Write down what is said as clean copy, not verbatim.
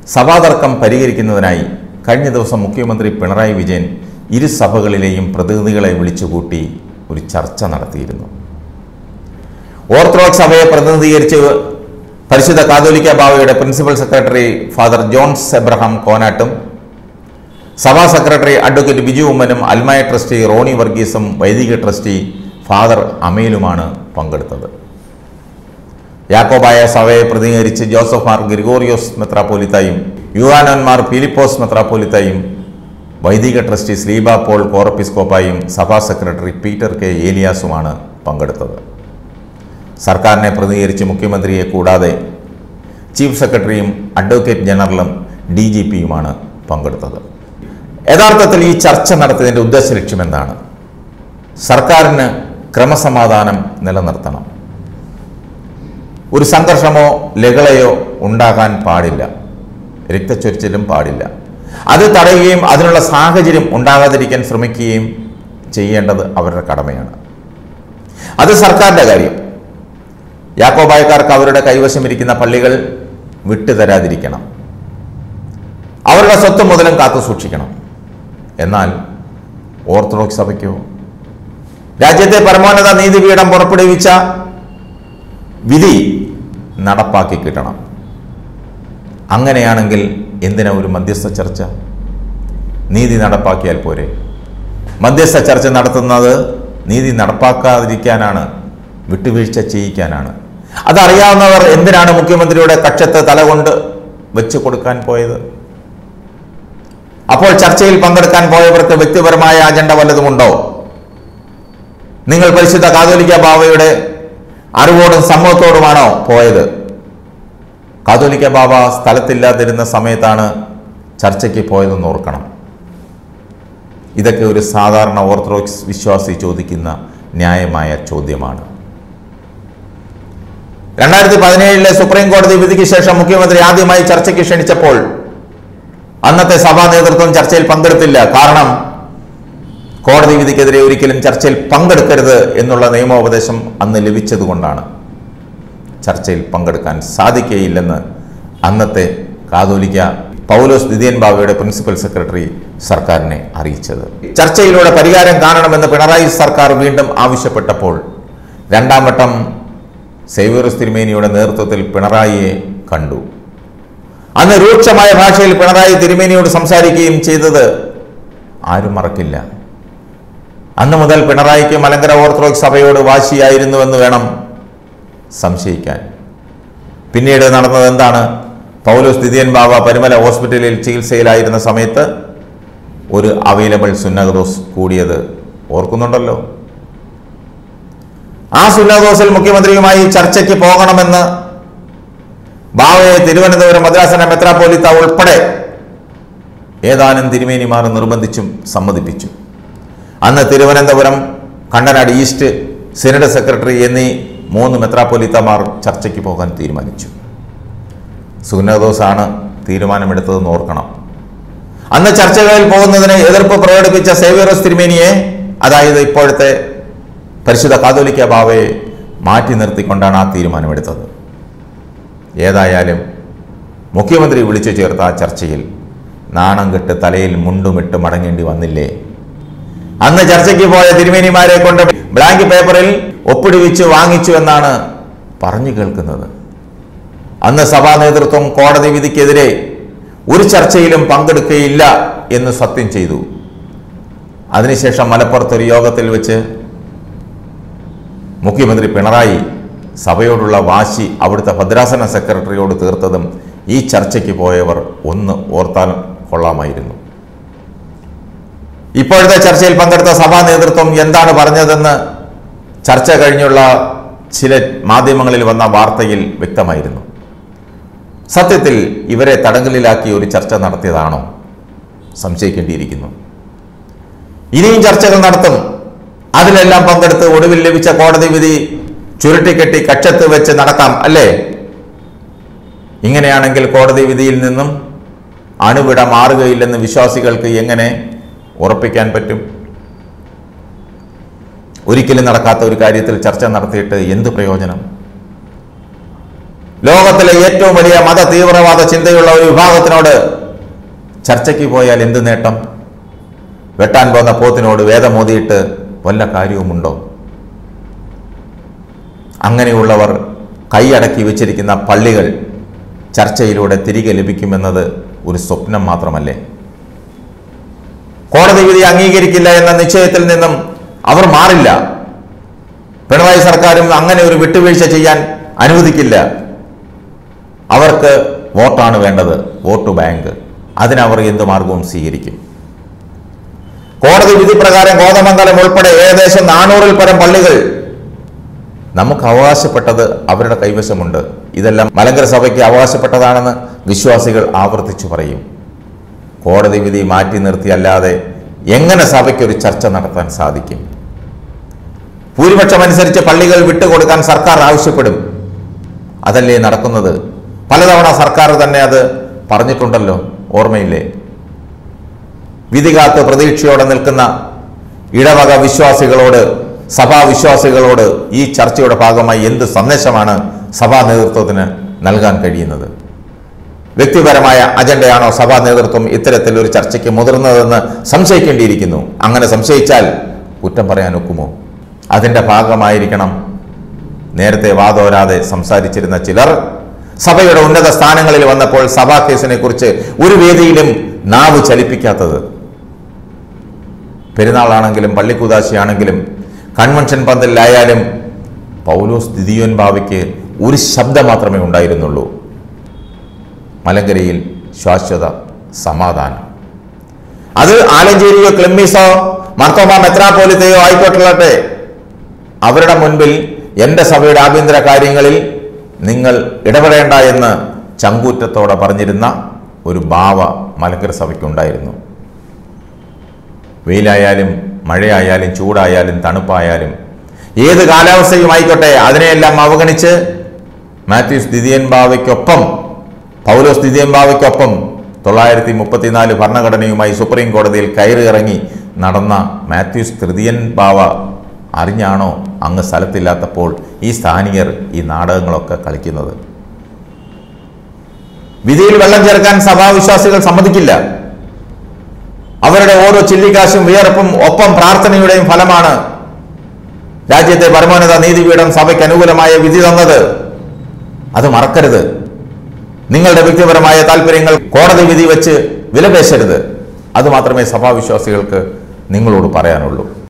സഭാതർക്കം പരിഹരിക്കുന്നതിനായി കഴിഞ്ഞ ദിവസം മുഖ്യമന്ത്രി പിണറായി വിജയൻ ഇരു സഭകളിലെയും പ്രതിനിധികളെ വിളിച്ചുകൂട്ടി ഒരു ചർച്ച നടത്തിയിരുന്നു. ഓർത്തഡോക്സ് സഭയെ പ്രതിനിധീകരിച്ച് പരിശുദ്ധ കാതോലിക്ക ബാവയുടെ principal secretary father Johns Abraham കോനാട്ടും സഭാ സെക്രട്ടറി അഡ്വക്കേറ്റ് ബിജു ഉമ്മനും അൽമായ ട്രസ്റ്റി റോണി വർഗീസും വൈദിക ട്രസ്റ്റി ഫാദർ അമേലുമാണ് പങ്കെടുത്തത്. യാക്കോബായ സഭയെ പ്രതിനിധീകരിച്ച് ജോസഫ് മാർ ഗ്രിഗോറിയോസ് മെത്രാപ്പോലിത്തായും യുവാനന്മാർ ഫിലിപ്പോസ് മെത്രാപ്പോലിത്തായും വൈദിക ട്രസ്റ്റി ശ്രീബ പോൾ കോറപ്പിസ്കോപ്പായും സഭാ സെക്രട്ടറി പീറ്റർ കെ ഏലിയാസുമാണ് പങ്കെടുത്തത്. സർക്കാരിനെ പ്രതിനിധീകരിച്ച് മുഖ്യമന്ത്രിയെ കൂടാതെ ചീഫ് സെക്രട്ടറിയും അഡ്വക്കേറ്റ് ജനറലും DGPയുമാണ് പങ്കെടുത്തത്. യഥാർത്ഥത്തിൽ ഈ ചർച്ച നടത്തിയതിൻ്റെ ഉദ്ദേശ ലക്ഷ്യം എന്താണ്? സർക്കാരിന് ക്രമസമാധാനം നിലനിർത്തണം. ഒരു സംഘർഷമോ ലഹളയോ ഉണ്ടാകാൻ പാടില്ല, രക്തച്ചൊരിച്ചിലും പാടില്ല. അത് തടയുകയും അതിനുള്ള സാഹചര്യം ഉണ്ടാകാതിരിക്കാൻ ശ്രമിക്കുകയും ചെയ്യേണ്ടത് അവരുടെ കടമയാണ്. അത് സർക്കാരിൻ്റെ കാര്യം. യാക്കോബായക്കാർക്ക് അവരുടെ കൈവശമിരിക്കുന്ന പള്ളികൾ വിട്ടുതരാതിരിക്കണം, അവരുടെ സ്വത്ത് മുതലും കാത്തു സൂക്ഷിക്കണം. എന്നാൽ ഓർത്തഡോക്സ് സഭയ്ക്കോ രാജ്യത്തെ പരമോന്നത നീതിപീഠം പുറപ്പെടുവിച്ച വിധി നടപ്പാക്കി കിട്ടണം. അങ്ങനെയാണെങ്കിൽ എന്തിനാ ഒരു മധ്യസ്ഥ ചർച്ച? നീതി നടപ്പാക്കിയാൽ പോരെ? മധ്യസ്ഥ ചർച്ച നടത്തുന്നത് നീതി നടപ്പാക്കാതിരിക്കാനാണ്, വിട്ടുവീഴ്ച ചെയ്യിക്കാനാണ്. അതറിയാവുന്നവർ എന്തിനാണ് മുഖ്യമന്ത്രിയുടെ കക്ഷത്ത് തലകൊണ്ട് വെച്ച് കൊടുക്കാൻ പോയത്? അപ്പോൾ ചർച്ചയിൽ പങ്കെടുക്കാൻ പോയവർക്ക് വ്യക്തിപരമായ അജണ്ട വല്ലതുമുണ്ടോ? നിങ്ങൾ പരിശുദ്ധ കാതോലിക്ക ബാവയുടെ അറിവോടും സമ്മതത്തോടുമാണോ പോയത്? കാതോലിക്ക ബാവ സ്ഥലത്തില്ലാതിരുന്ന സമയത്താണ് ചർച്ചയ്ക്ക് പോയതെന്ന് ഓർക്കണം. ഇതൊക്കെ ഒരു സാധാരണ ഓർത്തഡോക്സ് വിശ്വാസി ചോദിക്കുന്ന ന്യായമായ ചോദ്യമാണ്. 2017 സുപ്രീം കോടതി വിധിക്ക് ശേഷം മുഖ്യമന്ത്രി ആദ്യമായി ചർച്ചയ്ക്ക് ക്ഷണിച്ചപ്പോൾ അന്നത്തെ സഭാ നേതൃത്വം ചർച്ചയിൽ പങ്കെടുത്തില്ല. കാരണം കോടതി വിധിക്കെതിരെ ഒരിക്കലും ചർച്ചയിൽ പങ്കെടുക്കരുത് എന്നുള്ള നിയമോപദേശം അന്ന് ലഭിച്ചതുകൊണ്ടാണ് ചർച്ചയിൽ പങ്കെടുക്കാൻ സാധിക്കുകയില്ലെന്ന് അന്നത്തെ കാതോലിക്ക പൗലോസ് ദിദിയൻ ബാവയുടെ പ്രിൻസിപ്പൽ സെക്രട്ടറി സർക്കാരിനെ അറിയിച്ചത്. ചർച്ചയിലൂടെ പരിഹാരം കാണണമെന്ന് പിണറായി സർക്കാർ വീണ്ടും ആവശ്യപ്പെട്ടപ്പോൾ രണ്ടാം വട്ടം സേവ്യറോസ് തിരുമേനിയുടെ നേതൃത്വത്തിൽ പിണറായിയെ കണ്ടു. അന്ന് രൂക്ഷമായ ഭാഷയിൽ പിണറായി തിരുമേനിയോട് സംസാരിക്കുകയും ചെയ്തത് ആരും മറക്കില്ല. അന്ന് മുതൽ പിണറായിക്ക് മലങ്കര ഓർത്തഡോക്സ് സഭയോട് വാശിയായിരുന്നുവെന്ന് വേണം സംശയിക്കാൻ. പിന്നീട് നടന്നത് എന്താണ്? പൗലോസ് ദിദിയൻ ബാവ പരിമല ഹോസ്പിറ്റലിൽ ചികിത്സയിലായിരുന്ന സമയത്ത് ഒരു അവൈലബിൾ സുന്നഹദോസ് കൂടിയത് ഓർക്കുന്നുണ്ടല്ലോ. ആ സുന്നഹദോസിൽ മുഖ്യമന്ത്രിയുമായി ചർച്ചയ്ക്ക് പോകണമെന്ന് ബാവയെ തിരുവനന്തപുരം മദ്രാസന മെത്രാപ്പോലിത്ത ഉൾപ്പെടെ ഏതാനും തിരുമേനിമാർ നിർബന്ധിച്ചും സമ്മതിപ്പിച്ചു. അന്ന് Thiruvananthapuram, Kandanad east, synod secretary എന്നീ 3 മെത്രാപ്പോലിത്തമാർ ചർച്ചയ്ക്ക് പോകാൻ തീരുമാനിച്ചു. സുന്നഹദോസാണ് തീരുമാനമെടുത്തതെന്ന് ഓർക്കണം. അന്ന് ചർച്ചകളിൽ പോകുന്നതിന് എതിർപ്പ് പ്രകടിപ്പിച്ച സേവ്യറോസ് തിരുമേനിയെ, അതായത് ഇപ്പോഴത്തെ പരിശുദ്ധ കാതോലിക്ക ബാവയെ മാറ്റി നിർത്തിക്കൊണ്ടാണ് ആ തീരുമാനമെടുത്തത്. ഏതായാലും മുഖ്യമന്ത്രി വിളിച്ചു ചേർത്ത ആ ചർച്ചയിൽ നാണം കെട്ട് തലയിൽ മുണ്ടുമിട്ട് മടങ്ങേണ്ടി വന്നില്ലേ? അന്ന് ചർച്ചയ്ക്ക് പോയ തിരുമേനിമാരെ കൊണ്ട് ബ്ലാങ്ക് പേപ്പറിൽ ഒപ്പിടുവിച്ച് വാങ്ങിച്ചു എന്നാണ് പറഞ്ഞു കേൾക്കുന്നത്. അന്ന് സഭാ നേതൃത്വം കോടതി വിധിക്കെതിരെ ഒരു ചർച്ചയിലും പങ്കെടുക്കുകയില്ല എന്ന് സത്യം ചെയ്തു. അതിനുശേഷം മലപ്പുറത്തൊരു യോഗത്തിൽ വെച്ച് മുഖ്യമന്ത്രി പിണറായി സഭയോടുള്ള വാശി അവിടുത്തെ ഭദ്രാസന സെക്രട്ടറിയോട് തീർത്തതും ഈ ചർച്ചയ്ക്ക് പോയവർ ഒന്ന് ഓർത്താൽ കൊള്ളാമായിരുന്നു. ഇപ്പോഴത്തെ ചർച്ചയിൽ പങ്കെടുത്ത സഭാ നേതൃത്വം എന്താണ് പറഞ്ഞതെന്ന് ചർച്ച കഴിഞ്ഞുള്ള ചില മാധ്യമങ്ങളിൽ വന്ന വാർത്തയിൽ വ്യക്തമായിരുന്നു. സത്യത്തിൽ ഇവരെ തടങ്കലിലാക്കി ഒരു ചർച്ച നടത്തിയതാണോ? സംശയിക്കേണ്ടിയിരിക്കുന്നു. ഇനിയും ചർച്ചകൾ നടത്തും. അതിലെല്ലാം പങ്കെടുത്ത് ഒടുവിൽ ലഭിച്ച കോടതി വിധി ചുരുട്ടിക്കെട്ടി കക്ഷത്ത് വെച്ച് നടക്കാം, അല്ലേ? ഇങ്ങനെയാണെങ്കിൽ കോടതി വിധിയിൽ നിന്നും അണുവിട മാറുകയില്ലെന്ന് വിശ്വാസികൾക്ക് എങ്ങനെ ഉറപ്പിക്കാൻ പറ്റും? ഒരിക്കലും നടക്കാത്ത ഒരു കാര്യത്തിൽ ചർച്ച നടത്തിയിട്ട് എന്ത് പ്രയോജനം? ലോകത്തിലെ ഏറ്റവും വലിയ മത തീവ്രവാദ ചിന്തയുള്ള ഒരു വിഭാഗത്തിനോട് ചർച്ചയ്ക്ക് പോയാൽ എന്ത് നേട്ടം? വെട്ടാൻ പോന്ന പോത്തിനോട് വേദമോദിയിട്ട് വല്ല കാര്യവുമുണ്ടോ? അങ്ങനെയുള്ളവർ കൈയടക്കി വെച്ചിരിക്കുന്ന പള്ളികൾ ചർച്ചയിലൂടെ തിരികെ ലഭിക്കുമെന്നത് ഒരു സ്വപ്നം മാത്രമല്ലേ? കോടതി വിധി അംഗീകരിക്കില്ല എന്ന നിശ്ചയത്തിൽ നിന്നും അവർ മാറില്ല. പിണറായി സർക്കാരും അങ്ങനെ ഒരു വിട്ടുവീഴ്ച ചെയ്യാൻ അനുവദിക്കില്ല. അവർക്ക് വോട്ടാണ് വേണ്ടത്, വോട്ട് ബാങ്ക്. അതിനവർ എന്ത് മാർഗവും സ്വീകരിക്കും. കോടതി വിധി പ്രകാരം കോതമംഗലം ഉൾപ്പെടെ ഏകദേശം 400-ൽ പരം പള്ളികൾ നമുക്ക് അവകാശപ്പെട്ടത് അവരുടെ കൈവശമുണ്ട്. ഇതെല്ലാം മലങ്കര സഭയ്ക്ക് അവകാശപ്പെട്ടതാണെന്ന് വിശ്വാസികൾ ആവർത്തിച്ചു പറയും. കോടതി വിധി മാറ്റി നിർത്തിയല്ലാതെ എങ്ങനെ സഭയ്ക്കൊരു ചർച്ച നടത്താൻ സാധിക്കും? ഭൂരിപക്ഷം അനുസരിച്ച് പള്ളികൾ വിട്ടുകൊടുക്കാൻ സർക്കാർ ആവശ്യപ്പെടും. അതല്ലേ നടക്കുന്നത്? പലതവണ സർക്കാർ തന്നെ അത് പറഞ്ഞിട്ടുണ്ടല്ലോ, ഓർമ്മയില്ലേ? വിധി കാത്ത് പ്രതീക്ഷയോടെ നിൽക്കുന്ന ഇടവക വിശ്വാസികളോട്, സഭാവിശ്വാസികളോട് ഈ ചർച്ചയുടെ ഭാഗമായി എന്ത് സന്ദേശമാണ് സഭാ നേതൃത്വത്തിന് നൽകാൻ കഴിയുന്നത്? വ്യക്തിപരമായ അജണ്ടയാണോ സഭാ നേതൃത്വം ഇത്തരത്തിലൊരു ചർച്ചയ്ക്ക് മുതിർന്നതെന്ന് സംശയിക്കേണ്ടിയിരിക്കുന്നു. അങ്ങനെ സംശയിച്ചാൽ കുറ്റം പറയാൻ ഒക്കുമോ? അതിൻ്റെ ഭാഗമായിരിക്കണം നേരത്തെ വാതോരാതെ സംസാരിച്ചിരുന്ന ചിലർ സഭയുടെ ഉന്നത സ്ഥാനങ്ങളിൽ വന്നപ്പോൾ സഭാ കേസിനെ കുറിച്ച് ഒരു വേദിയിലും നാവ് ചലിപ്പിക്കാത്തത്. പെരുന്നാളാണെങ്കിലും പള്ളിക്കുദാശിയാണെങ്കിലും കൺവെൻഷൻ പന്തലിലായാലും പൗലോസ് ദിദിയോൻ ബാവയ്ക്ക് ഒരു ശബ്ദം മാത്രമേ ഉണ്ടായിരുന്നുള്ളൂ: മലങ്കരയിൽ ശാശ്വത സമാധാനം. അത് ആലഞ്ചേരിയോ ക്ലിമ്മീസോ മാർത്തോമ മെത്രാപ്പോലിത്തയോ ആയിക്കോട്ടെ, അവരുടെ മുൻപിൽ എൻ്റെ സഭയുടെ ആഭ്യന്തര കാര്യങ്ങളിൽ നിങ്ങൾ ഇടപെടേണ്ട എന്ന് ചങ്കൂറ്റത്തോടെ പറഞ്ഞിരുന്ന ഒരു ബാവ മലങ്കര സഭയ്ക്കുണ്ടായിരുന്നു. വെയിലായാലും മഴയായാലും ചൂടായാലും തണുപ്പായാലും ഏത് കാലാവസ്ഥയുമായിക്കോട്ടെ അതിനെയെല്ലാം അവഗണിച്ച് മാത്യൂസ് ദിദിയൻ ബാവയ്ക്കൊപ്പം, പൗലോസ് ദിദിയൻ ബാവയ്ക്കൊപ്പം 934 ഭരണഘടനയുമായി സുപ്രീം കോടതിയിൽ കയറിയിറങ്ങി നടന്ന മാത്യൂസ് തൃതീയൻ ബാവ അറിഞ്ഞാണോ അങ്ങ് സ്ഥലത്തില്ലാത്തപ്പോൾ ഈ സ്ഥാനീയർ ഈ നാടകങ്ങളൊക്കെ കളിക്കുന്നത്? വിധിയിൽ വെള്ളം ചേർക്കാൻ സഭാവിശ്വാസികൾ സമ്മതിക്കില്ല. അവരുടെ ഓരോ ചില്ലിക്കാശും വിയർപ്പും ഒപ്പം പ്രാർത്ഥനയുടെയും ഫലമാണ് രാജ്യത്തെ പരമോന്നത നീതിപീഠം സഭയ്ക്ക് അനുകൂലമായ വിധി തന്നത്. അത് മറക്കരുത്. നിങ്ങളുടെ വ്യക്തിപരമായ താല്പര്യങ്ങൾ കോടതി വിധി വെച്ച് വിലപേശരുത്. അതുമാത്രമേ സഭാവിശ്വാസികൾക്ക് നിങ്ങളോട് പറയാനുള്ളൂ.